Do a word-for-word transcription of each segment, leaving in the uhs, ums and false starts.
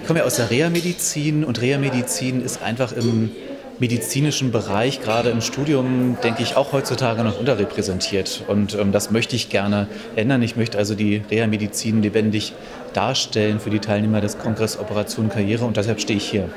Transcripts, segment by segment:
komme ja aus der Reha-Medizin und Reha-Medizin ist einfach im medizinischen Bereich, gerade im Studium, denke ich, auch heutzutage noch unterrepräsentiert. Und ähm, das möchte ich gerne ändern. Ich möchte also die Reha-Medizin lebendig darstellen für die Teilnehmer des Kongress Operation Karriere und deshalb stehe ich hier.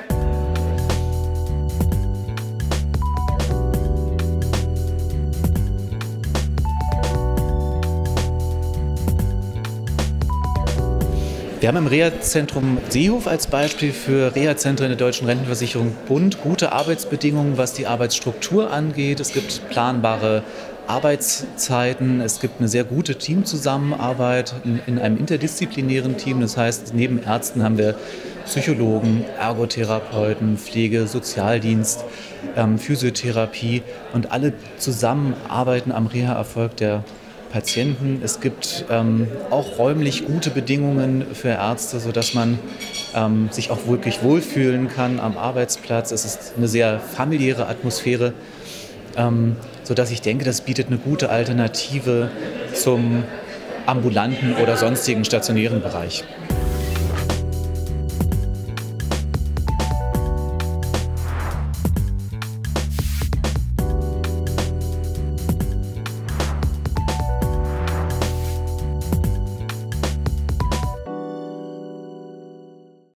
Wir haben im Reha-Zentrum Seehof als Beispiel für Reha-Zentren der Deutschen Rentenversicherung Bund gute Arbeitsbedingungen, was die Arbeitsstruktur angeht. Es gibt planbare Arbeitszeiten, es gibt eine sehr gute Teamzusammenarbeit in, in einem interdisziplinären Team. Das heißt, neben Ärzten haben wir Psychologen, Ergotherapeuten, Pflege, Sozialdienst, ähm, Physiotherapie und alle zusammen arbeiten am Reha-Erfolg der Patienten. Es gibt ähm, auch räumlich gute Bedingungen für Ärzte, sodass man ähm, sich auch wirklich wohlfühlen kann am Arbeitsplatz. Es ist eine sehr familiäre Atmosphäre, ähm, sodass ich denke, das bietet eine gute Alternative zum ambulanten oder sonstigen stationären Bereich.